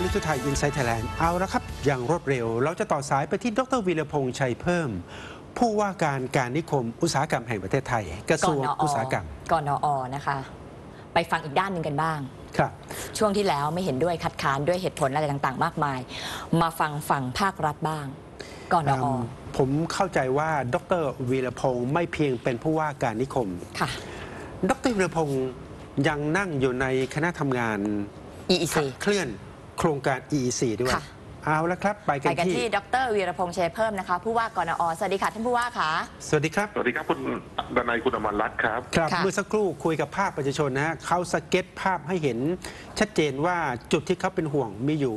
ลิทุไทยอินไซต์ไทยแลนด์เอาละครับอย่างรวดเร็วเราจะต่อสายไปที่ดร.วีรพงษ์ชัยเพิ่มผู้ว่าการนิคมอุตสาหกรรมแห่งประเทศไทยกระทรวงอุตสาหกรรมกนอ.นะคะไปฟังอีกด้านหนึ่งกันบ้างครับช่วงที่แล้วไม่เห็นด้วยคัดค้านด้วยเหตุผลอะไรต่างๆมากมายมาฟังฝั่งภาครัฐบ้างกนอ. ผมเข้าใจว่าดร.วีรพงษ์ไม่เพียงเป็นผู้ว่าการนิคมค่ะดร.วีรพงษ์ยังนั่งอยู่ในคณะทำงาน EEC เคลื่อนโครงการ EEC ด้วยเอาละครับไปกันที่ดร.วีรพงษ์ชัยเพิ่มนะคะผู้ว่ากนอ.สวัสดีค่ะท่านผู้ว่าค่ะสวัสดีครับสวัสดีครับคุณดนัยคุณอมรรัตน์ครับครับเมื่อสักครู่คุยกับภาคประชาชนนะฮะเขาสเก็ตภาพให้เห็นชัดเจนว่าจุดที่เขาเป็นห่วงมีอยู่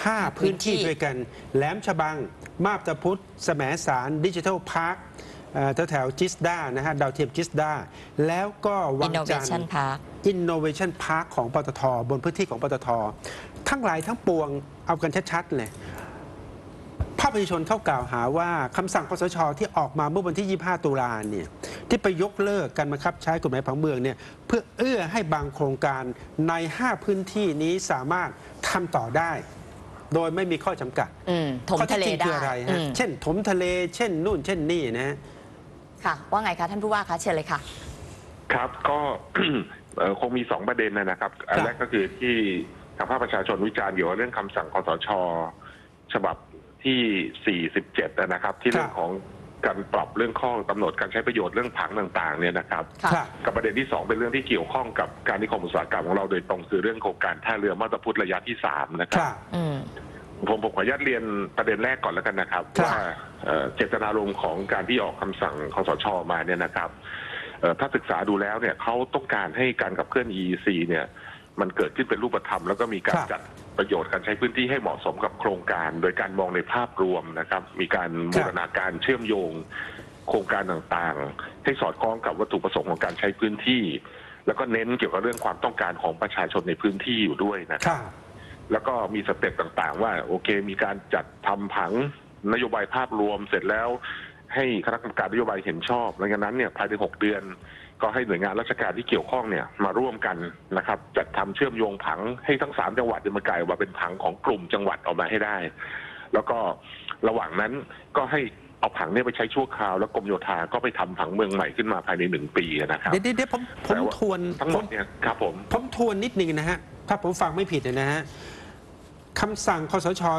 5พื้นที่ด้วยกันแหลมฉบังมาบตาพุธแสมสารดิจิทัลพาร์คแถวจิสดานะฮะดาวเทียมจิสดาแล้วก็วังจันทร์Innovation Park ของปตท.บนพื้นที่ของปตท.ทั้งหลายทั้งปวงเอากันชัดๆเลยภาคประชาชนเข้ากล่าวหาว่าคำสั่งคสช.ที่ออกมาเมื่อวันที่25ตุลาเนี่ยที่ไปยกเลิกการบังคับใช้กฎหมายผังเมืองเนี่ยเพื่อเอื้อให้บางโครงการใน5พื้นที่นี้สามารถทำต่อได้โดยไม่มีข้อจำกัดถมทะเลได้อะไรฮะเช่นถมทะเลเช่นนู่นเช่นนี่นะค่ะว่าไงคะท่านผู้ว่าคะเชิญเลยค่ะครับก็คงมี2ประเด็นนะครับอันแรกก็คือที่ทางภาคประชาชนวิจารณ์เกี่ยวกับเรื่องคำสั่งคสช.ฉบับที่47นะครับที่เรื่องของการปรับเรื่องข้อกำหนดการใช้ประโยชน์เรื่องผังต่างๆเนี่ยนะครับกับประเด็นที่2เป็นเรื่องที่เกี่ยวข้องกับการนิคมอุตสาหกรรมของเราโดยตรงคือเรื่องโครงการท่าเรือมาบตาพุธระยะที่3นะครับผมขออนุญาตเรียนประเด็นแรกก่อนแล้วกันนะครับว่าเจตนารมณ์ของการที่ออกคำสั่งคสช.มาเนี่ยนะครับถ้าศึกษาดูแล้วเนี่ยเขาต้องการให้การขับเคลื่อน EEC เนี่ยมันเกิดขึ้นเป็นรูปธรรมแล้วก็มีการจัดประโยชน์การใช้พื้นที่ให้เหมาะสมกับโครงการโดยการมองในภาพรวมนะครับมีการบูรณาการเชื่อมโยงโครงการต่างๆให้สอดคล้องกับวัตถุประสงค์ของการใช้พื้นที่แล้วก็เน้นเกี่ยวกับเรื่องความต้องการของประชาชนในพื้นที่อยู่ด้วยนะครับแล้วก็มีสเต็ปต่างๆว่าโอเคมีการจัดทำผังนโยบายภาพรวมเสร็จแล้วให้คณะกรรมการนโยบายเห็นชอบหลังจากนั้นเนี่ยภายใน6 เดือนก็ให้หน่วยงานราชการที่เกี่ยวข้องเนี่ยมาร่วมกันนะครับจัดทำเชื่อมโยงผังให้ทั้ง3จังหวัดมันกลายมาเป็นผังของกลุ่มจังหวัดออกมาให้ได้แล้วก็ระหว่างนั้นก็ให้เอาผังเนี่ยไปใช้ชั่วคราวแล้วกรมโยธาก็ไปทำผังเมืองใหม่ขึ้นมาภายใน1 ปีนะครับเดี๋ยวผมทวนทั้งหมดเนี่ยครับผมทวนนิดนึงนะฮะถ้าผมฟังไม่ผิดนะฮะคำสั่งคสช.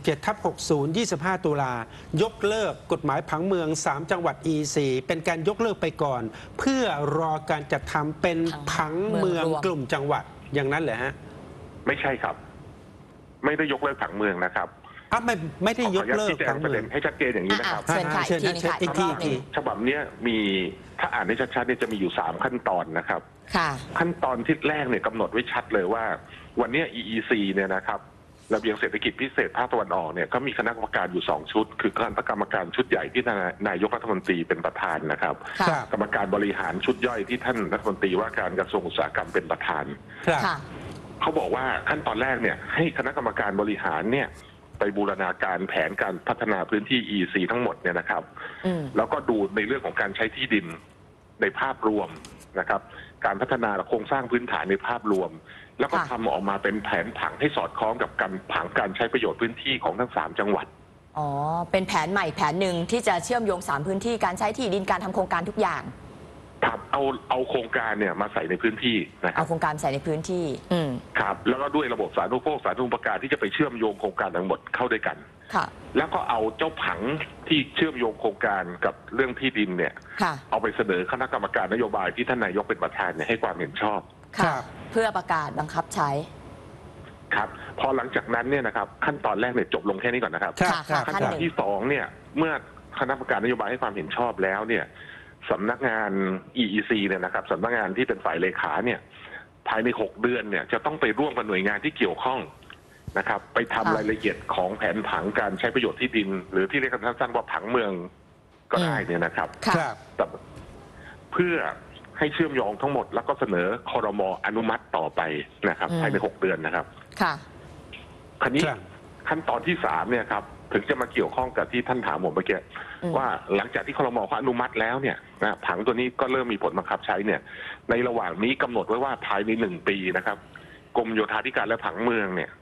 47/60 25 ตุลายกเลิกกฎหมายผังเมือง3จังหวัด EEC เป็นการยกเลิกไปก่อนเพื่อรอการจัดทำเป็นผังเมืองกลุ่มจังหวัดอย่างนั้นเหรอฮะไม่ใช่ครับไม่ได้ยกเลิกผังเมืองนะครับไม่ได้ยกเลิกผังเมืองให้ชัดเจนอย่างนี้นะครับเชิญค่ะอีกทีฉบับนี้มีถ้าอ่านให้ชัดๆเนี่ยจะมีอยู่3ขั้นตอนนะครับขั้นตอนที่แรกเนี่ยกำหนดไว้ชัดเลยว่าวันนี้ EEC เนี่ยนะครับระเบียงเศรษฐกิจพิเศษภาคตะวันออกเนี่ยก็มีคณะกรรมการอยู่2 ชุดคือคณะกรรมการชุดใหญ่ที่นายกรัฐมนตรีเป็นประธานนะครับกรรมการบริหารชุดย่อยที่ท่านรัฐมนตรีว่าการกระทรวงอุตสาหกรรมเป็นประธานเขาบอกว่าขั้นตอนแรกเนี่ยให้คณะกรรมการบริหารเนี่ยไปบูรณาการแผนการพัฒนาพื้นที่ EEC ทั้งหมดเนี่ยนะครับแล้วก็ดูในเรื่องของการใช้ที่ดินในภาพรวมนะครับการพัฒนาโครงสร้างพื้นฐานในภาพรวมแล้วก็ทำออกมาเป็นแผนผังให้สอดคล้องกับการผังการใช้ประโยชน์พื้นที่ของทั้ง3จังหวัดอ๋อเป็นแผนใหม่แผนหนึ่งที่จะเชื่อมโยง3พื้นที่การใช้ที่ดินการทำโครงการทุกอย่างครับเอาโครงการเนี่ยมาใส่ในพื้นที่นะครับเอาโครงการใส่ในพื้นที่ครับแล้วก็ด้วยระบบสาธารณูปโภคสาธารณูปการที่จะไปเชื่อมโยงโครงการทั้งหมดเข้าด้วยกันค่ะแล้วก็เอาเจ้าผังที่เชื่อมโยงโครงการกับเรื่องที่ดินเนี่ยเอาไปเสนอคณะกรรมการนโยบายที่ท่านนายกเป็นประธานเนี่ยให้ความเห็นชอบเพื่อประกาศบังคับใช้ครับพอหลังจากนั้นเนี่ยนะครับขั้นตอนแรกเนี่ยจบลงแค่นี้ก่อนนะครับขั้นตอนที่2เนี่ยเมื่อคณะกรรมการนโยบายให้ความเห็นชอบแล้วเนี่ยสำนักงาน EEC เนี่ยนะครับสำนักงานที่เป็นฝ่ายเลขาเนี่ยภายใน6 เดือนเนี่ยจะต้องไปร่วมกับหน่วยงานที่เกี่ยวข้องนะครับไปทำรายละเอียดของแผนผังการใช้ประโยชน์ที่ดินหรือที่เรียกกันสั้นๆว่าผังเมืองก็ได้เนี่ยนะครับเพื่อให้เชื่อมโยงทั้งหมดแล้วก็เสนอครม.อนุมัติต่อไปนะครับภายใน6 เดือนนะครับคราวนี้ขั้นตอนที่3เนี่ยครับถึงจะมาเกี่ยวข้องกับที่ท่านถามผมเมื่อกี้ว่าหลังจากที่ครม.เขาอนุมัติแล้วเนี่ยนะผังตัวนี้ก็เริ่มมีผลบังคับใช้เนี่ยในระหว่างนี้กำหนดไว้ว่าภายใน1 ปีนะครับกรมโยธาธิการและผังเมืองเนี่ย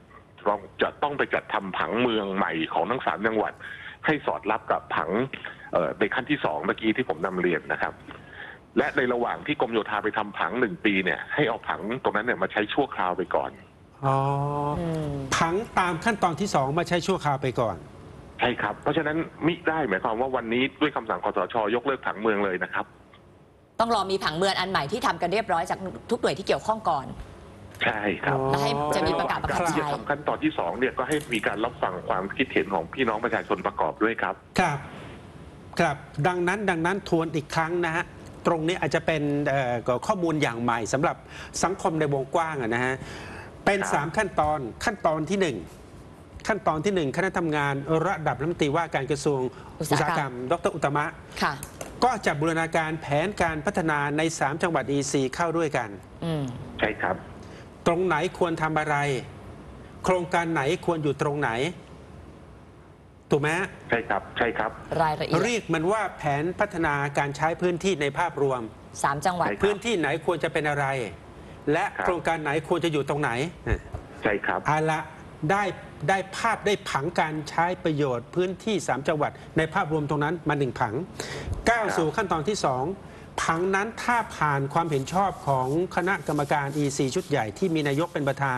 จะต้องไปจัดทำผังเมืองใหม่ของทั้ง3จังหวัดให้สอดรับกับผังในขั้นที่2เมื่อกี้ที่ผมนำเรียนนะครับและในระหว่างที่กรมโยธาไปทำผัง1 ปีเนี่ยให้เอาผังตรงนั้นเนี่ยมาใช้ชั่วคราวไปก่อนอ๋อผังตามขั้นตอนที่2มาใช้ชั่วคราวไปก่อนใช่ครับเพราะฉะนั้นมิได้หมายความว่าวันนี้ด้วยคำสั่งคสช.ยกเลิกผังเมืองเลยนะครับต้องรอมีผังเมืองอันใหม่ที่ทำกันเรียบร้อยจากทุกหน่วยที่เกี่ยวข้องก่อนใช่ครับแล้วให้จะมีประกาศใช้ที่จะทำขั้นตอนที่2เนี่ยก็ให้มีการรับฟังความคิดเห็นของพี่น้องประชาชนประกอบด้วยครับครับดังนั้นทวนอีกครั้งนะฮะตรงนี้อาจจะเป็นข้อมูลอย่างใหม่สำหรับสังคมในวงกว้างนะฮะเป็น3ขั้นตอนที่1ขั้นตอนที่1คณะทำงานระดับรัฐมนตรีว่าการกระทรวงอุตสาหกรรมดร.อุตตมะก็จะบูรณาการแผนการพัฒนาใน3จังหวัด EC เข้าด้วยกันใช่ครับตรงไหนควรทำอะไรโครงการไหนควรอยู่ตรงไหนถูกไหมใช่ครับรายละเอียดเรียกมันว่าแผนพัฒนาการใช้พื้นที่ในภาพรวม 3จังหวัดพื้นที่ไหนควรจะเป็นอะไรและโครงการไหนควรจะอยู่ตรงไหนใช่ครับเอาละได้ภาพได้ผังการใช้ประโยชน์พื้นที่3จังหวัดในภาพรวมตรงนั้นมา1ผังก้าวสู่ขั้นตอนที่2ผังนั้นถ้าผ่านความเห็นชอบของคณะกรรมการ EC ชุดใหญ่ที่มีนายกเป็นประธาน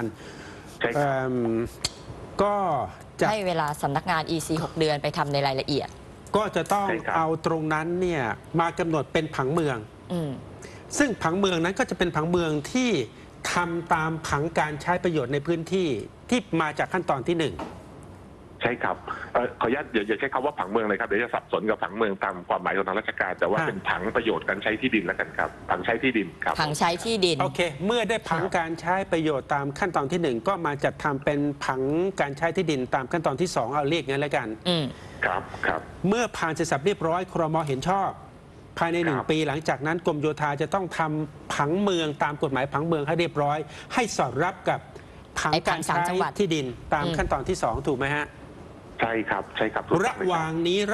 ก็จะให้เวลาสำนักงาน EC 6 เดือนไปทำในรายละเอียดก็จะต้องเอาตรงนั้นเนี่ยมากำหนดเป็นผังเมืองซึ่งผังเมืองนั้นก็จะเป็นผังเมืองที่ทำตามผังการใช้ประโยชน์ในพื้นที่ที่มาจากขั้นตอนที่1 ใช่ครับขออนุญาตอย่าใช้คำว่าผังเมืองเลยครับเดี๋ยวจะสับสนกับผังเมืองตามความหมายของทางราชการแต่ว่าเป็นผังประโยชน์การใช้ที่ดินแล้วกันครับผังใช้ที่ดินครับผังใช้ที่ดินโอเคเมื่อได้ผังการใช้ประโยชน์ตามขั้นตอนที่1ก็มาจัดทำเป็นผังการใช้ที่ดินตามขั้นตอนที่2เอาเรียกงั้นแล้วกันครับเมื่อผ่านเสร็จสับเรียบร้อยครม.เห็นชอบภายใน1 ปีหลังจากนั้นกรมโยธาจะต้องทำผังเมืองตามกฎหมายผังเมืองให้เรียบร้อยให้สอดรับกับผังการใช้ที่ดินตามขั้นตอนที่2ถูกไหมฮะใช่ครับระหว่าง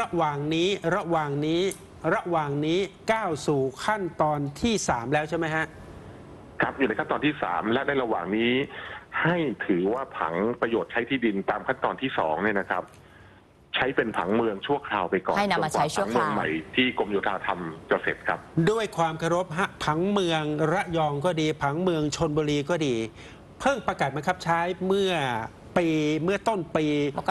นี้ก้าวสู่ขั้นตอนที่3แล้วใช่ไหมฮะครับอยู่ในขั้นตอนที่3และในระหว่างนี้ให้ถือว่าผังประโยชน์ใช้ที่ดินตามขั้นตอนที่2เนี่ยนะครับใช้เป็นผังเมืองชั่วคราวไปก่อนให้นำมาใช้ชั่วคราวใหม่ที่กรมโยธาทำจะเสร็จครับด้วยความเคารพผังเมืองระยองก็ดีผังเมืองชลบุรีก็ดีเพิ่งประกาศบังคับใช้เมื่อต้นปี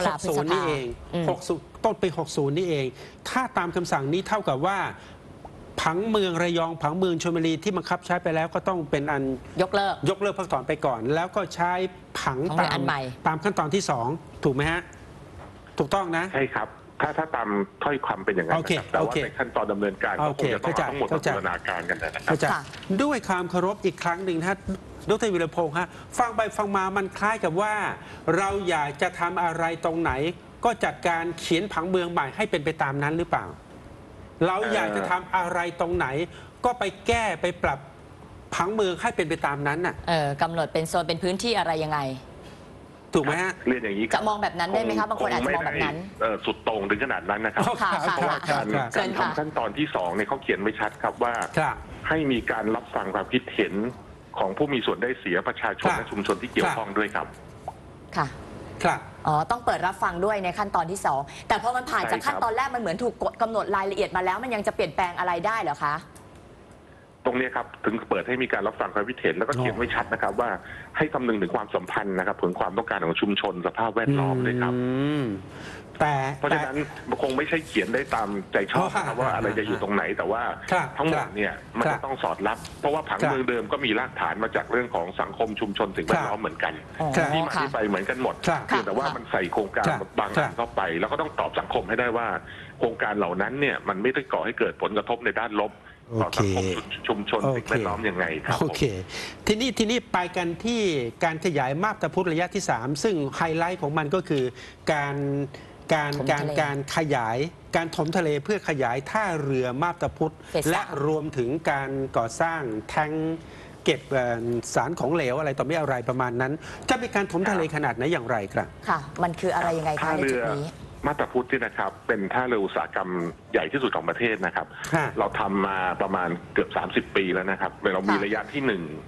60นี่เองต้นปี60นี่เองถ้าตามคำสั่งนี้เท่ากับว่าผังเมืองระยองผังเมืองชลบุรีที่บังคับใช้ไปแล้วก็ต้องเป็นอันยกเลิกเพิกถอนไปก่อนแล้วก็ใช้ผังตามขั้นตอนที่2ถูกไหมฮะถูกต้องนะใช่ครับถ้าตามถ้อยคำเป็นอย่างนั้นนะครับแต่ว่าในขั้นตอนดำเนินการก็คงจะต้องทั้งหมดดำเนินการกันนะครับด้วยความเคารพอีกครั้งหนึ่งนะดร.วีรพงษ์ฮะฟังไปฟังมามันคล้ายกับว่าเราอยากจะทำอะไรตรงไหนก็จัดการเขียนผังเมืองใหม่ให้เป็นไปตามนั้นหรือเปล่าเราอยากจะทำอะไรตรงไหนก็ไปแก้ไปปรับผังเมืองให้เป็นไปตามนั้นน่ะกำหนดเป็นโซนเป็นพื้นที่อะไรยังไงถูกไหมฮะเรียนอย่างนี้จะมองแบบนั้นได้ไหมครับบางคนอาจจะมองแบบนั้นสุดโต่งถึงขนาดนั้นนะครับเพราะว่าการทำขั้นตอนที่2เนี่ยเขาเขียนไว้ชัดครับว่าให้มีการรับฟังความคิดเห็นของผู้มีส่วนได้เสียประชาชนและชุมชนที่เกี่ยวข้องด้วยครับค่ะต้องเปิดรับฟังด้วยในขั้นตอนที่2แต่พอมันผ่านจากขั้นตอนแรกมันเหมือนถูกกำหนดรายละเอียดมาแล้วมันยังจะเปลี่ยนแปลงอะไรได้เหรอคะตรงนี้ครับถึงเปิดให้มีการรับฟังความคิดเห็นแล้วก็เขียนไว้ชัดนะครับว่าให้คำนึงถึงความสัมพันธ์นะครับถึงความต้องการของชุมชนสภาพแวดล้อมเลยครับเพราะฉะนั้นคงไม่ใช่เขียนได้ตามใจชอบนะครับว่าอะไรจะอยู่ตรงไหนแต่ว่าทั้งหมดเนี่ยมันจะต้องสอดรับเพราะว่าผังเมืองเดิมก็มีรากฐานมาจากเรื่องของสังคมชุมชนสิ่งแวดล้อมเหมือนกันที่มาที่ไปเหมือนกันหมดเพียงแต่ว่ามันใส่โครงการบางอันเข้าไปแล้วก็ต้องตอบสังคมให้ได้ว่าโครงการเหล่านั้นเนี่ยมันไม่ได้ก่อให้เกิดผลกระทบในด้านลบต่อสังคมชุมชนสิ่งแวดล้อมยังไงครับโอเคทีนี้ไปกันที่การขยายมาบตาพุธระยะที่3ซึ่งไฮไลท์ของมันก็คือการขยายการถมทะเลเพื่อขยายท่าเรือมาบตาพุธและรวมถึงการก่อสร้างแทงเก็บสารของเหลวอะไรต่อไม่อะไรประมาณนั้นจะมีการถมทะเลขนาดไหนอย่างไรครับค่ะมันคืออะไรยังไงคะในจุดนี้มาบตาพุธที่นะครับเป็นท่าเรืออุตสาหกรรมใหญ่ที่สุดของประเทศนะครับเราทำมาประมาณเกือบ30 ปีแล้วนะครับเรามีระยะที่1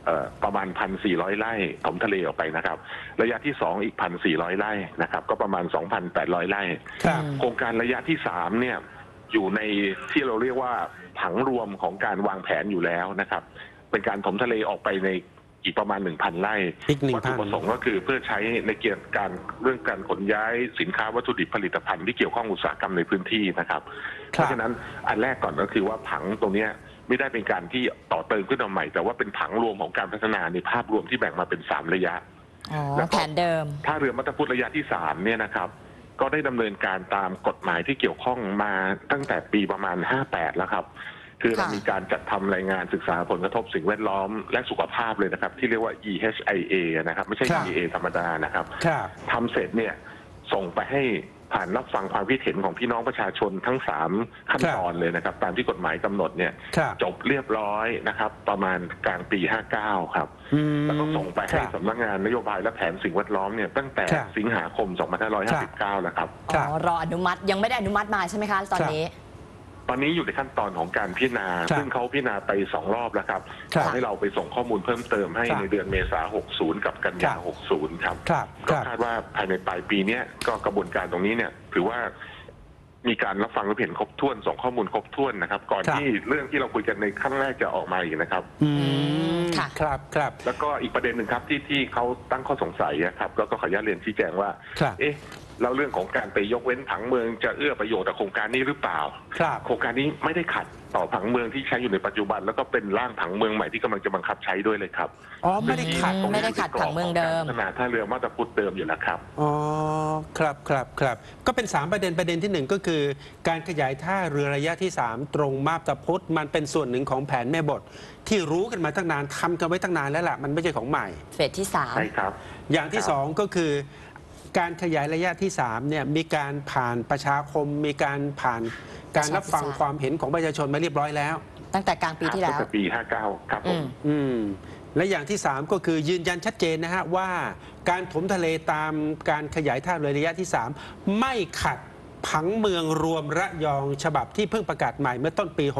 ประมาณ 1,400 ไร่ถมทะเลออกไปนะครับระยะที่2อีก 1,400 ไร่นะครับก็ประมาณ 2,800 ไร่ครับโครงการระยะที่3เนี่ยอยู่ในที่เราเรียกว่าผังรวมของการวางแผนอยู่แล้วนะครับเป็นการถมทะเลออกไปในอีกประมาณ 1,000 ไร่อีก 1,000 วัตถุประสงค์ก็คือเพื่อใช้ในเกี่ยวกับการเรื่องการขนย้ายสินค้าวัตถุดิบผลิตภัณฑ์ที่เกี่ยวข้องอุตสาหกรรมในพื้นที่นะครับเพราะฉะนั้นอันแรกก่อนก็คือว่าผังตรงนี้ไม่ได้เป็นการที่ต่อเติมขึ้นมาใหม่แต่ว่าเป็นผังรวมของการพัฒนาในภาพรวมที่แบ่งมาเป็น3ระยะแผนเดิมท่าเรือมัตตพุทธระยะที่3เนี่ยนะครับก็ได้ดำเนินการตามกฎหมายที่เกี่ยวข้องมาตั้งแต่ปีประมาณ58แล้วครับคือเรามีการจัดทำรายงานศึกษาผลกระทบสิ่งแวดล้อมและสุขภาพเลยนะครับที่เรียกว่า EHIA นะครับไม่ใช่ EA ธรรมดานะครับทำเสร็จเนี่ยส่งไปให้ผ่านรับฟังความคิดเห็นของพี่น้องประชาชนทั้ง3ขั้นตอนเลยนะครับตามที่กฎหมายกำหนดเนี่ยจบเรียบร้อยนะครับประมาณกลางปี59ครับแล้วก็ส่งไปให้สำนักงานนโยบายและแผนสิ่งแวดล้อมเนี่ยตั้งแต่สิงหาคม2559แล้วครับรออนุมัติยังไม่ได้อนุมัติมาใช่ไหมคะตอนนี้อยู่ในขั้นตอนของการพิจารณาซึ่งเขาพิจารณาไป2 รอบแล้วครับขอให้เราไปส่งข้อมูลเพิ่มเติมให้ในเดือนเมษายน60กับกันยายน60ครับก็คาดว่าภายในปลายปีนี้ก็กระบวนการตรงนี้เนี่ยถือว่ามีการรับฟังและเห็นครบถ้วนส่งข้อมูลครบถ้วนนะครับก่อนที่เรื่องที่เราคุยกันในขั้นแรกจะออกมาอีกนะครับครับแล้วก็อีกประเด็นหนึ่งครับที่เขาตั้งข้อสงสัยครับก็ขออนุญาตเรียนชี้แจงว่าแล้วเรื่องของการไปยกเว้นผังเมืองจะเอื้อประโยชน์กับโครงการนี้หรือเปล่าโครงการนี้ไม่ได้ขัดต่อผังเมืองที่ใช้อยู่ในปัจจุบันแล้วก็เป็นร่างผังเมืองใหม่ที่กำลังจะบังคับใช้ด้วยเลยครับไม่ได้ขัดผังเมืองเดิมขนาดท่าเรือมาตรพุทธเดิมอยู่แล้วครับครับก็เป็น3ประเด็นที่1ก็คือการขยายท่าเรือระยะที่3ตรงมาบตาพุธมันเป็นส่วนหนึ่งของแผนแม่บทที่รู้กันมาตั้งนานทำกันไว้ตั้งนานแล้วล่ะมันไม่ใช่ของใหม่เฟสที่3 ใช่ครับอย่างที่2ก็คือการขยายระยะที่3เนี่ยมีการผ่านประชาคมมีการผ่านการรับฟังความเห็นของประชาชนมาเรียบร้อยแล้วตั้งแต่กลางปีที่แล้วตั้งแต่ปี59ครับผมและอย่างที่3ก็คือยืนยันชัดเจนนะฮะว่าการถมทะเลตามการขยายท่าเรือระยะที่3ไม่ขัดผังเมืองรวมระยองฉบับที่เพิ่งประกาศใหม่เมื่อต้นปี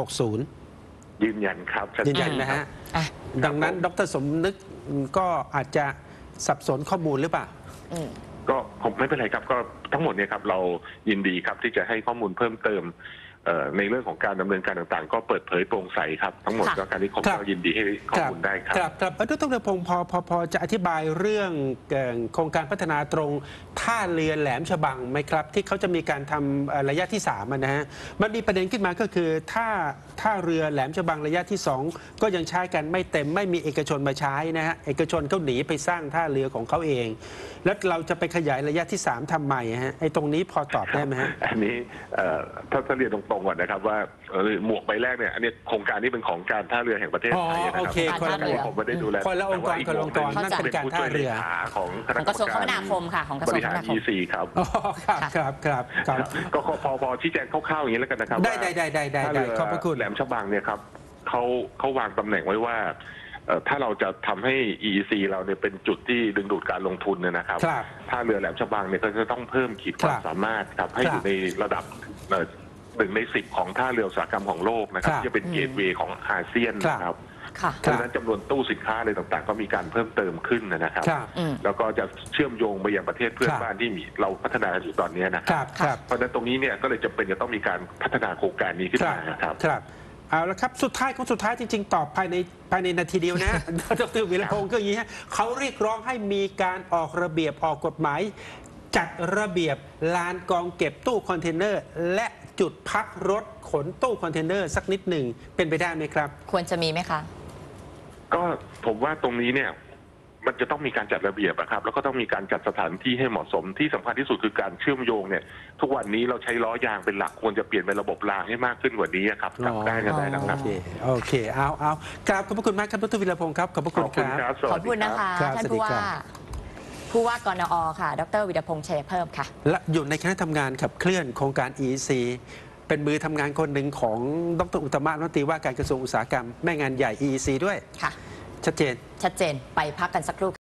60 ยืนยันครับยืนยันนะฮะดังนั้นดร.สมนึกก็อาจจะสับสนข้อมูลหรือเปล่าก็คงไม่เป็นไรครับก็ทั้งหมดเนี่ยครับเรายินดีครับที่จะให้ข้อมูลเพิ่มเติมในเรื่องของการดำเนินการต่างๆก็เปิดเผยโปร่งใสครับทั้งหมดแล้วการที่ผมก็ยินดีให้ข้อมูลได้ครับครับดร.พงศ์พอจะอธิบายเรื่องโครงการพัฒนาตรงท่าเรือแหลมฉบังไหมครับที่เขาจะมีการทำระยะที่3นะฮะมันมีประเด็นขึ้นมาก็คือท่าเรือแหลมฉบังระยะที่2ก็ยังใช้กันไม่เต็มไม่มีเอกชนมาใช้นะฮะเอกชนเขาหนีไปสร้างท่าเรือของเขาเองแล้วเราจะไปขยายระยะที่3ทำไมฮะไอ้ตรงนี้พอตอบได้ไหมฮะอันนี้ถ้าเรียนตรงๆก่อนนะครับว่าหมวกใบแรกเนี่ยอันนี้โครงการนี้เป็นของการท่าเรือแห่งประเทศไทยนะครับคนละผมไม่ได้ดูแลคนละองค์กรนั่นเป็นการท่าเรือของกระทรวงคมนาคมค่ะของกระทรวงคมนาคม EC ครับครับก็พอชี้แจงคร่าวๆอย่างนี้แล้วกันนะครับได้ขอบพระคุณแหลมฉบังเนี่ยครับเขาวางตำแหน่งไว้ว่าถ้าเราจะทำให้ EEC เราเนี่ยเป็นจุดที่ดึงดูดการลงทุนเนี่ยนะครับท่าเรือแหลมฉบังเนี่ยก็จะต้องเพิ่มขีดความสามารถครับให้อยู่ในระดับ1 ใน 10ของท่าเรืออุตสาหกรรมของโลกนะครับที่จะเป็นเกตเวย์ของอาเซียนนะครับเพราะฉะนั้นจำนวนตู้สินค้าอะไรต่างๆก็มีการเพิ่มเติมขึ้นนะครับแล้วก็จะเชื่อมโยงไปยังประเทศเพื่อนบ้านที่เราพัฒนาอยู่ตอนนี้นะครับเพราะฉะนั้นตรงนี้เนี่ยก็เลยจำเป็นจะต้องมีการพัฒนาโครงการนี้ขึ้นมาครับเอาละครับสุดท้ายจริงๆตอบภายในนาทีเดียวนะ ดร.วีรพงศ์ก็อย่างนี้ฮะเขาเรียกร้องให้มีการออกระเบียบออกกฎหมายจัดระเบียบลานกองเก็บตู้คอนเทนเนอร์และจุดพักรถขนตู้คอนเทนเนอร์สักนิดหนึ่งเป็นไปได้ไหมครับควรจะมีไหมคะก็ผมว่าตรงนี้เนี่ยมันจะต้องมีการจัดระเบียบครับแล้วก็ต้องมีการจัดสถานที่ให้เหมาะสมที่สำคัญที่สุดคือการเชื่อมโยงเนี่ยทุกวันนี้เราใช้ล้อยางเป็นหลักควรจะเปลี่ยนเป็นระบบรางให้มากขึ้นกว่านี้ครับจับได้นะครับโอเคเอากราบขอบพระคุณมากครับดร.วีรพงศ์ครับขอบพระคุณครับขอบคุณนะคะท่านผู้ว่ากนอ.ค่ะดร.วีรพงศ์ชัยเพิ่มค่ะและอยู่ในคณะทำงานขับเคลื่อนโครงการ EEC เป็นมือทำงานคนหนึ่งของดร.อุตตมะ รัฐมนตรีว่าการกระทรวงอุตสาหกรรมแม่งานใหญ่ EEC ด้วยค่ะชัดเจนไปพักกันสักครู่